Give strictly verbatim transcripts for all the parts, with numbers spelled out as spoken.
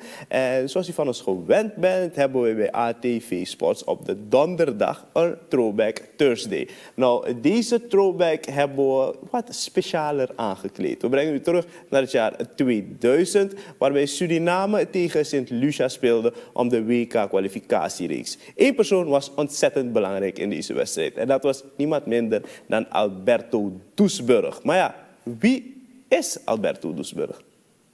En zoals u van ons gewend bent, hebben we bij A T V Sports op de donderdag een Throwback Thursday. Nou, deze throwback hebben we wat specialer aangekleed. We brengen u terug naar het jaar tweeduizend, waarbij Suriname tegen Sint Lucia speelde om de W K-kwalificatiereeks. Eén persoon was ontzettend belangrijk in deze wedstrijd. En dat was niemand minder dan Alberto Doesburg. Maar ja, wie is Alberto Doesburg?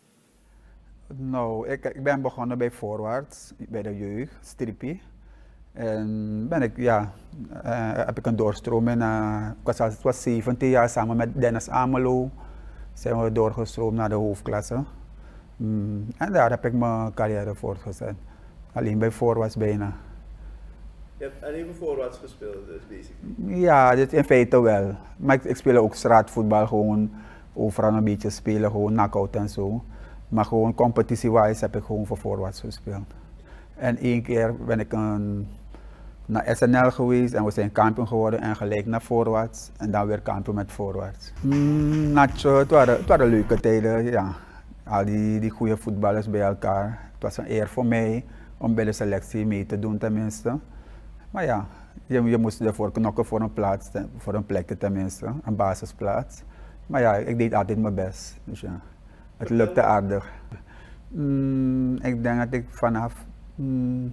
Nou, ik, ik ben begonnen bij Voorwaarts, bij de jeugd, Strippie. En ben ik, ja, uh, heb ik een doorstroming. Uh, ik was, het was zeventien jaar samen met Dennis Amelo. Zijn we doorgestroomd naar de hoofdklasse. Mm, en daar heb ik mijn carrière voortgezet. Alleen bij Voorwaarts bijna. Je hebt alleen bij Voorwaarts gespeeld, dus basically? Ja, dit in feite wel. Maar ik, ik speel ook straatvoetbal, gewoon overal een beetje spelen, gewoon knock-out en zo. Maar gewoon competitie-wise heb ik gewoon voor Voorwaarts gespeeld. En één keer ben ik een, naar S N L geweest en we zijn kampioen geworden en gelijk naar Voorwaarts. En dan weer kampioen met Voorwaarts. Mm, Nacho, het waren, het waren leuke tijden, ja. Al die, die goede voetballers bij elkaar. Het was een eer voor mij om bij de selectie mee te doen tenminste. Maar ja, je, je moest ervoor knokken voor een plaats, voor een plekje tenminste, een basisplaats. Maar ja, ik deed altijd mijn best. Dus ja. Het lukte aardig. Mm, ik denk dat ik vanaf mm,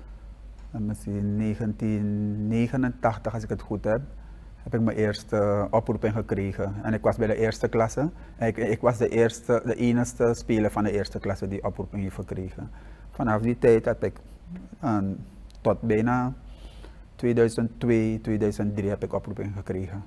negentien negenentachtig, als ik het goed heb, heb ik mijn eerste oproeping gekregen. En ik was bij de eerste klasse. Ik, ik was de, eerste, de enige speler van de eerste klasse die oproeping heeft gekregen. Vanaf die tijd heb ik uh, tot bijna tweeduizend twee, tweeduizend drie heb ik oproeping gekregen.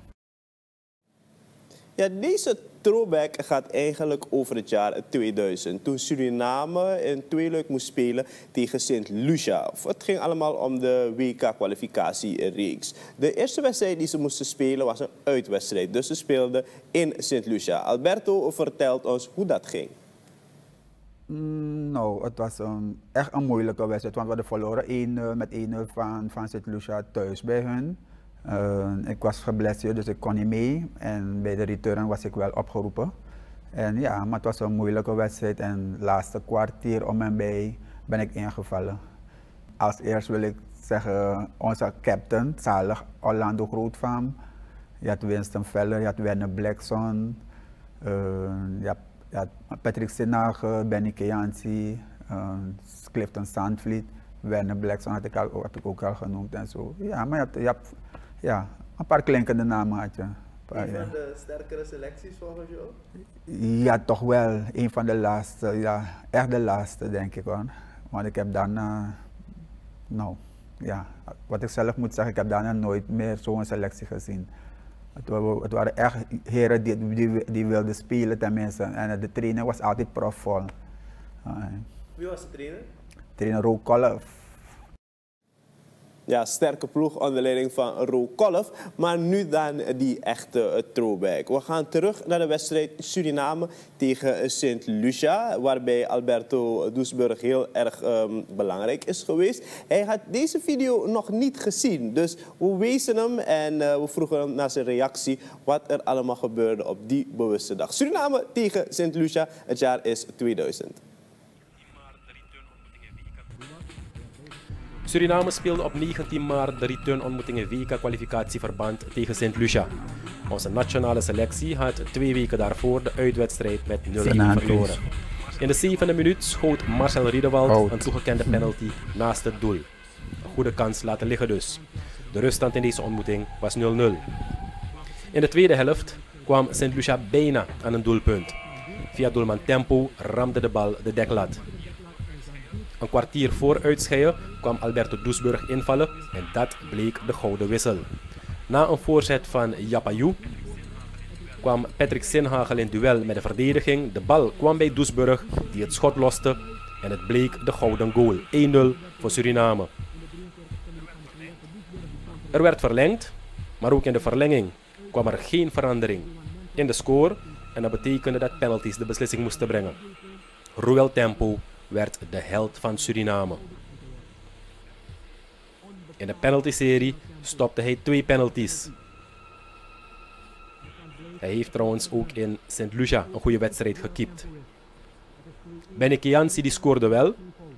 Ja, deze throwback gaat eigenlijk over het jaar tweeduizend, toen Suriname in tweeluik moest spelen tegen Sint Lucia. Het ging allemaal om de W K-kwalificatiereeks. De eerste wedstrijd die ze moesten spelen was een uitwedstrijd, dus ze speelden in Sint Lucia. Alberto vertelt ons hoe dat ging. Mm, nou, het was een, echt een moeilijke wedstrijd, want we hadden verloren één nul met één nul van, van Sint Lucia thuis bij hun. Uh, ik was geblesseerd, dus ik kon niet mee. En bij de return was ik wel opgeroepen. En ja, maar het was een moeilijke wedstrijd. En het laatste kwartier om en bij ben ik ingevallen. Als eerst wil ik zeggen, onze captain, zalig Orlando Grootvam. Je had Winston Veller, je had Werner Blackson. Uh, je had, je had Patrick Sinage, Benny Keansi, uh, Clifton Sandvliet. Werner Blackson had ik al, heb ik ook al genoemd en zo. Ja, maar je had, je had ja, een paar klinkende namen had je. Paar, een ja. van de sterkere selecties volgens jou? Ja, toch wel. Een van de laatste. Ja, echt de laatste denk ik hoor. Want ik heb daarna, nou ja, wat ik zelf moet zeggen, ik heb daarna nooit meer zo'n selectie gezien. Het waren, het waren echt heren die, die, die wilden spelen tenminste. En de trainer was altijd profvol. Uh, Wie was de trainer? Trainer Ro Kolff. Ja, sterke ploeg onder leiding van Ro Kolff. Maar nu dan die echte throwback. We gaan terug naar de wedstrijd Suriname tegen Sint Lucia, waarbij Alberto Doesburg heel erg um, belangrijk is geweest. Hij had deze video nog niet gezien, dus we wezen hem en uh, we vroegen hem naar zijn reactie wat er allemaal gebeurde op die bewuste dag. Suriname tegen Sint Lucia, het jaar is tweeduizend. Suriname speelde op negentien maart de return-ontmoeting in W K-kwalificatieverband tegen Sint Lucia. Onze nationale selectie had twee weken daarvoor de uitwedstrijd met nul een verloren. In de zevende minuut schoot Marcel Riedewald oh. een toegekende penalty naast het doel. Een goede kans laten liggen dus. De ruststand in deze ontmoeting was nul nul. In de tweede helft kwam Sint Lucia bijna aan een doelpunt. Via doelman Tempo ramde de bal de deklat. Een kwartier voor uitscheiden kwam Alberto Doesburg invallen en dat bleek de gouden wissel. Na een voorzet van Yapayou kwam Patrick Sinhagel in duel met de verdediging. De bal kwam bij Doesburg die het schot loste en het bleek de gouden goal. één nul voor Suriname. Er werd verlengd, maar ook in de verlenging kwam er geen verandering in de score en dat betekende dat penalties de beslissing moesten brengen. Ruel Tempo werd de held van Suriname. In de penalty-serie stopte hij twee penalties. Hij heeft trouwens ook in Sint Lucia een goede wedstrijd gekiept. Benny Kiansi die scoorde wel.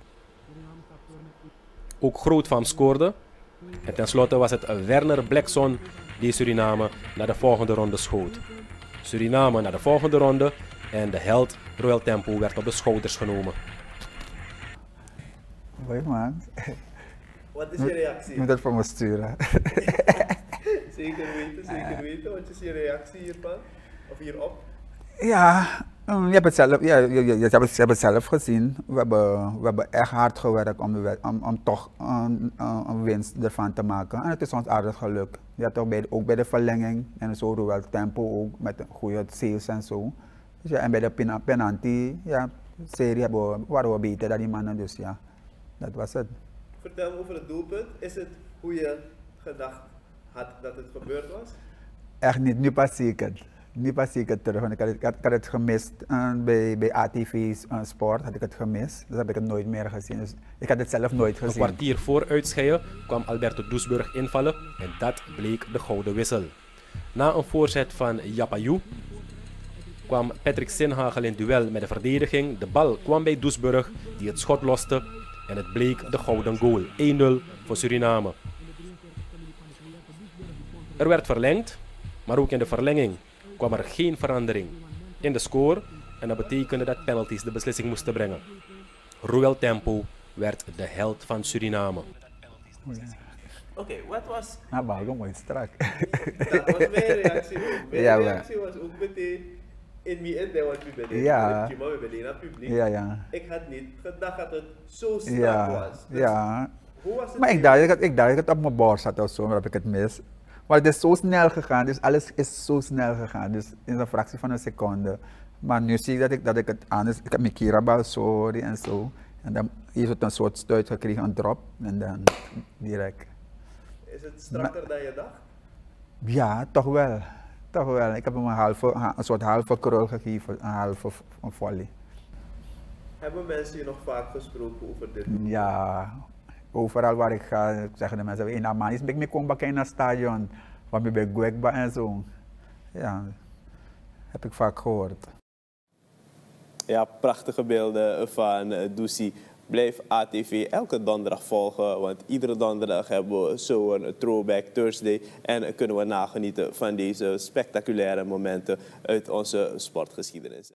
Ook Grootvam scoorde. En tenslotte was het Werner Blackson die Suriname naar de volgende ronde schoot. Suriname naar de volgende ronde en de held Royal Tempo werd op de schouders genomen. Hoi man. Wat is je reactie? Je moet dat voor me sturen. Zeker weten, zeker weten. Wat is je reactie hiervan? Of hierop? Ja, um, je hebt het zelf, ja, je, je, je, hebt het, je hebt het zelf gezien. We hebben, we hebben echt hard gewerkt om, om, om toch een, een winst ervan te maken. En het is ons aardig gelukt. Je hebt ook bij, ook bij de verlenging en zo Royal Tempo ook met een goede sales en zo. Dus ja, en bij de pen, penalty, ja, serie hebben we, waren we beter dan die mannen, dus ja, dat was het. Vertel me over het doelpunt. Is het hoe je gedacht had dat het gebeurd was? Echt niet, nu pas zie ik het. Nu pas zie ik het terug, want ik had het, ik had, ik had het gemist uh, bij, bij A T V uh, Sport, had ik het gemist. Dus heb ik het nooit meer gezien. Dus ik had het zelf nooit gezien. Een kwartier voor uitscheiden kwam Alberto Doesburg invallen en dat bleek de gouden wissel. Na een voorzet van Yapayou kwam Patrick Sinhagel in duel met de verdediging. De bal kwam bij Doesburg die het schot loste en het bleek de gouden goal. één nul voor Suriname. Er werd verlengd, maar ook in de verlenging kwam er geen verandering in de score en dat betekende dat penalties de beslissing moesten brengen. Royal Tempo werd de held van Suriname. Oké, okay, wat was... Nou, maar ook mooi strak. Dat was mijn reactie. Mijn ja, reactie was ook meteen in me in, want we ben ja. we ben naar publiek. Ja, ja. Ik had niet gedacht dat het zo strak ja. was. Dus ja. Hoe was het? Maar ik dacht, ik, ik dacht dat het op mijn borst zat of zo, maar heb ik het mis. Maar het is zo snel gegaan, dus alles is zo snel gegaan, dus in een fractie van een seconde. Maar nu zie ik dat ik, dat ik het aan is. Ik heb mijn kirabal sorry en zo. En dan heeft het een soort stuit gekregen, een drop. En dan direct. Is het strakker maar, dan je dacht? Ja, toch wel. Toch wel. Ik heb hem een, halve, een soort halve krul gegeven, een halve een volley. Hebben mensen hier nog vaak gesproken over dit? Ja. Overal waar ik ga, zeggen de mensen, in Amman is ik mee kom bakken in het stadion, want ik ben Gwekba en zo. Ja, heb ik vaak gehoord. Ja, prachtige beelden van uh, Dusi. Blijf A T V elke donderdag volgen, want iedere donderdag hebben we zo'n Throwback Thursday en kunnen we nagenieten van deze spectaculaire momenten uit onze sportgeschiedenis.